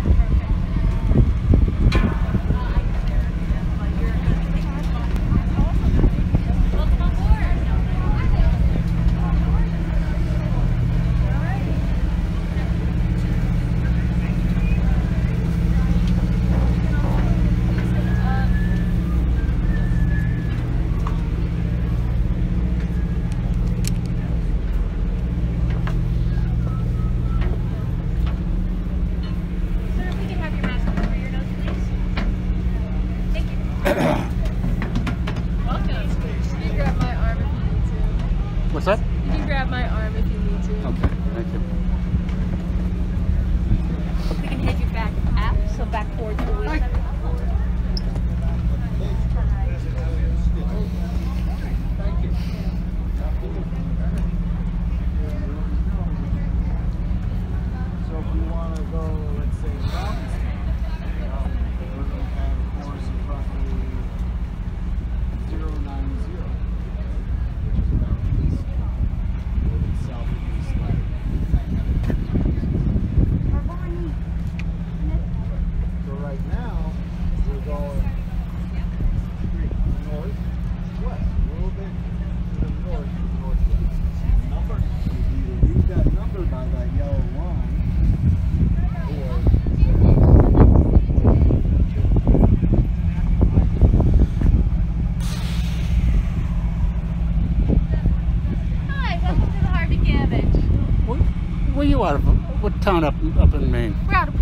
What's that? You can grab my arm if you need to. Okay, thank you. We can head you back up, so back towards the wheel. Thank you. So if you want to go, let's say, south, we're going to have a course of roughly 090, which is about east, a little bit south of east side. So right now, we're going northwest, a little bit to the north, northwest. Number, you either read that number by that yellow line, or Hi, welcome to the Harvey Gamage. Where you out of? What town up in Maine? We're out of